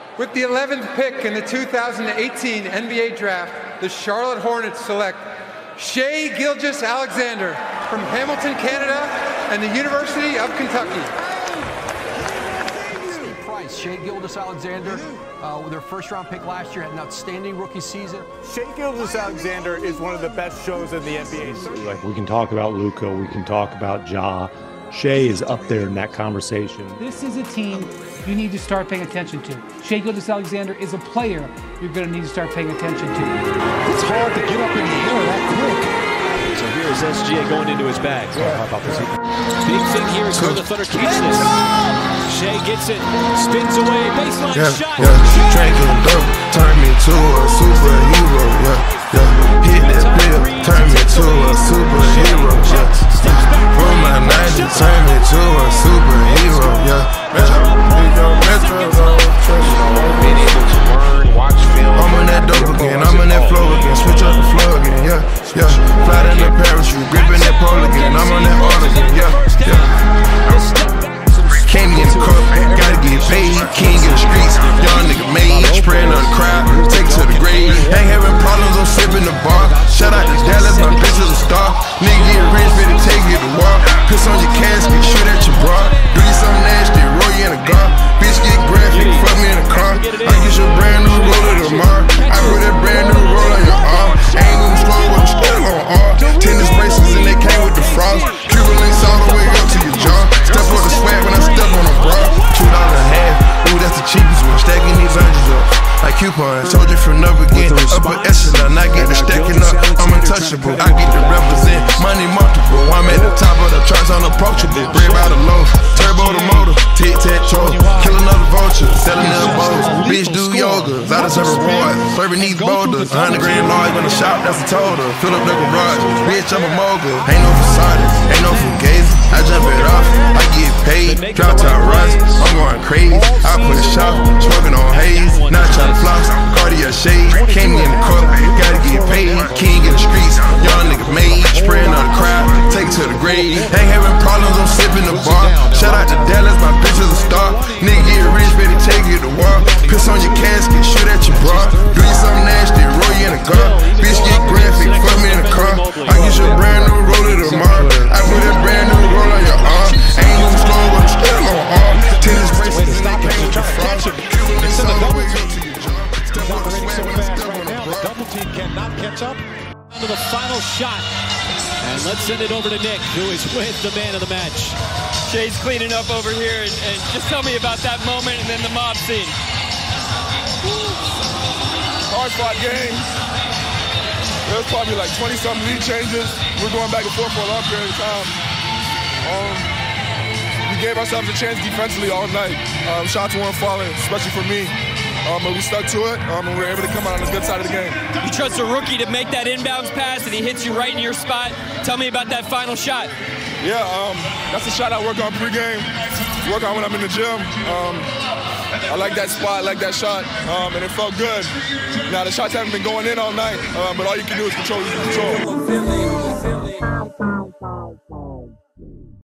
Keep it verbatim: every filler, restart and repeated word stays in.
With the eleventh pick in the two thousand eighteen N B A Draft, the Charlotte Hornets select Shai Gilgeous-Alexander from Hamilton, Canada, and the University of Kentucky. Price, Shai Gilgeous-Alexander, uh, with their first-round pick last year, had an outstanding rookie season. Shai Gilgeous-Alexander is one of the best shows in the N B A. Like, we can talk about Luka, we can talk about Ja. Shai is up there in that conversation. This is a team you need to start paying attention to. Shai Gilgeous-Alexander is a player you're going to need to start paying attention to. It's hard to get up in the air that quick. So here is S G A going into his bag. Yeah. Big thing here is where the Thunder keeps this. Shai gets it, spins away, baseline yeah, shot. Yeah, drinking dope, turn me to a superhero. Yeah, yeah, hit that pill, turn me to a superhero. Yeah, from my ninety, turn me to a superhero. Yeah. I'm on that dope again, I'm on that flow again, switch up the flow again, yeah, yeah. Fly in the parachute, gripping that pole again, I'm on that all again, yeah, yeah. Came in the cup, gotta get paid, king in the streets, young nigga made, spraying on the crowd, take it to the grave. Ain't having problems, I'm sipping the bar. Shout out to Dallas, my bitch is a star. Nigga get rich, better take it to war. Piss on your casket, shoot at your bra. Do you something nasty, roll you in a car. Bitch get graphic, fuck me in a car. I get your brand new roller tomorrow. I put that brand new roll on your arm. Ain't even slow, but I'm still on R. Tennis bracelets and they came with the frost. Cuban links all the way up to your jaw. Step on the swag when I step on a bra. Two dollars a half, ooh that's the cheapest one. Stacking these hundreds up like coupons. Told you from the beginning, upper echelon. I get the stacking up, I'm untouchable. I get to represent money multiple. I'm at the top of the charts, unapproachable. Bread by the loaf, turbo the motor, tic tac toe, kill another vulture, selling them bowls. Bitch do yoga, I deserve reward. Serving these boulders, a hundred grand large in the shop, that's a total. Fill up the garage, bitch I'm a mogul. Ain't no facade, ain't no fugazi. I jump it off, I get paid. Drop top runs, I'm going crazy. I put a shop, smoking on haze. Not trying to floss, Cartier shade. Came in the cup, gotta get paid. King in the streets, young nigga made. Spraying on the crowd, take it to the grave. Ain't having problems, I'm sipping the bar. Shout out to Dallas, my bitch is a star. Nigga get rich, better take it to war. Piss on your casket, shoot at your bra. Do you something nasty, roll you in a car. Bitch get graphic, fuck me in a car. I get your brand new roller tomorrow. I put that brand new roll on your arm. Ain't no slow, but I'm still on arm. Tennis bracelets and they came with the frost. Cuban links all the way up to your jaw. Step on the swag when I step on the bra. Double team cannot catch up. To the final shot. And let's send it over to Nick, who is with the man of the match. Shai's cleaning up over here, and, and just tell me about that moment and then the mob scene. Hard fought game. There's probably like twenty something lead changes. We're going back and forth for a long period of time. Um, we gave ourselves a chance defensively all night. Um, shots weren't falling, especially for me. Um, but we stuck to it, um, and we were able to come out on the good side of the game. You trust a rookie to make that inbounds pass, and he hits you right in your spot. Tell me about that final shot. Yeah, um, that's a shot I work on pregame, work on when I'm in the gym. Um, I like that spot, I like that shot, um, and it felt good. Now, the shots haven't been going in all night, uh, but all you can do is control what you can control.